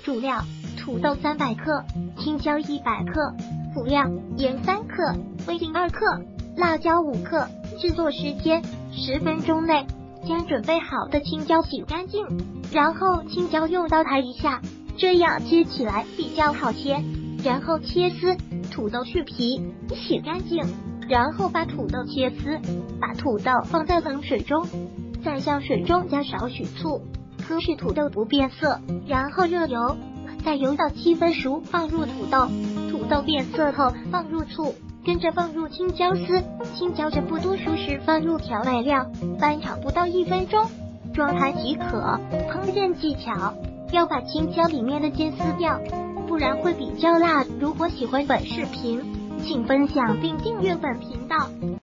主料：土豆300克，青椒100克，辅料：盐3克，味精2克，辣椒5克。制作时间10分钟内。将准备好的青椒洗干净，然后青椒用刀抬一下，这样切起来比较好切。然后切丝，土豆去皮，洗干净，然后把土豆切丝，把土豆放在冷水中，在香水中加少许醋，可使土豆不变色。然后热油，在油到7分熟放入土豆，土豆变色后放入醋，跟着放入青椒丝，青椒着不多熟时放入调味料，翻炒不到1分钟，装盘即可。烹饪技巧：要把青椒里面的尖撕掉，不然会比较辣。如果喜欢本视频，请分享并订阅本频道。